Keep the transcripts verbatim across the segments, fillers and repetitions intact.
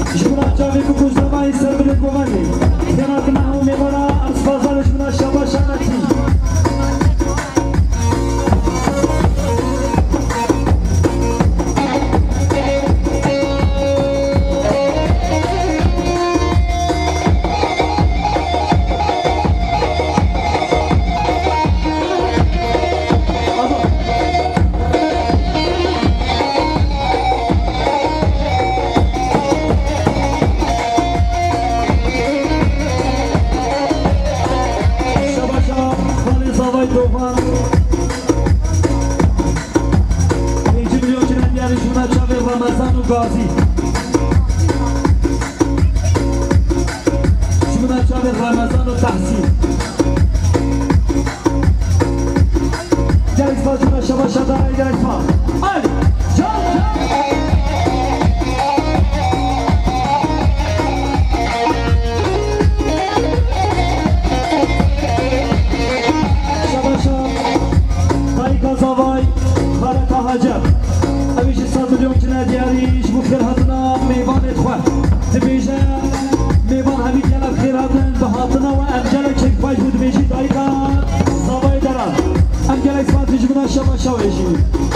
جمنا جاوی کو کجدمایی سر بده گوانی کنات نهو میبارا از بازار جمنا شبا شنتی Gazi Şuna çabuk Ramazan o tahsil Gel ispat şuna şaba şada gel ispat Hadi çal Şaba şab Dayka zavay Haraka hacab أبيش الصادليون كنا دياريش بخير هاتنا ميبان إخوان تبيجا ميبان هبيت يلا بخير هاتن بهاتنا وأمجالك شك بايش بود بيجي دايقا صابي دران أمجالك سمات جبنا شما شويشي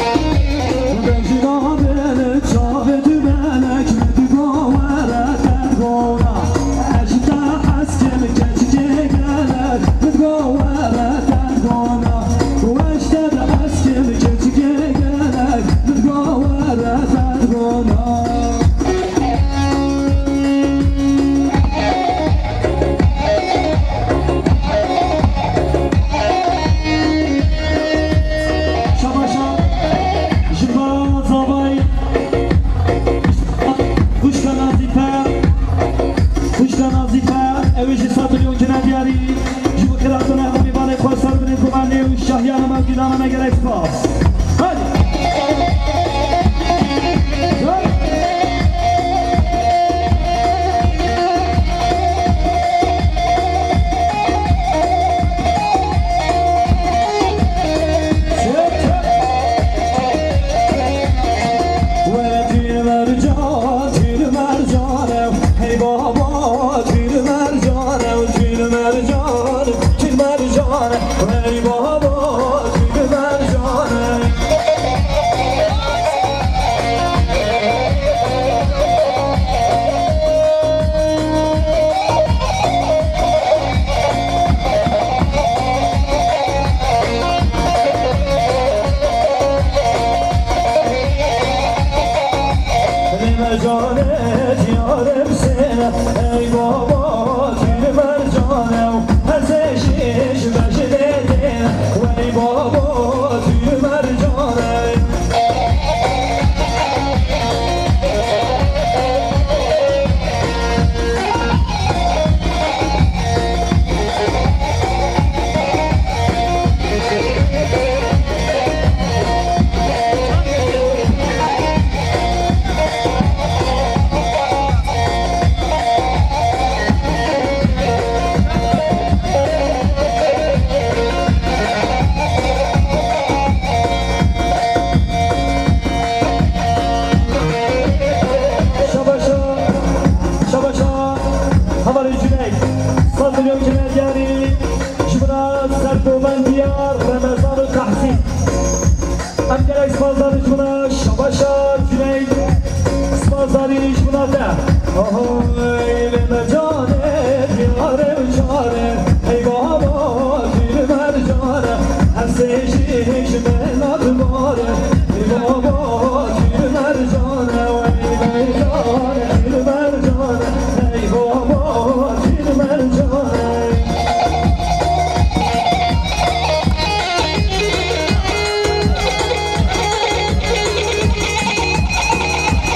بيجي نهبين شافي دمانك مدقو وراتن قونا أجدا حسكم كتجي قالك مدقو وراتن قونا واشتد حسكم كتجي قالك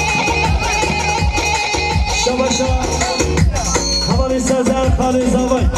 Havali Sezer Khali Zavay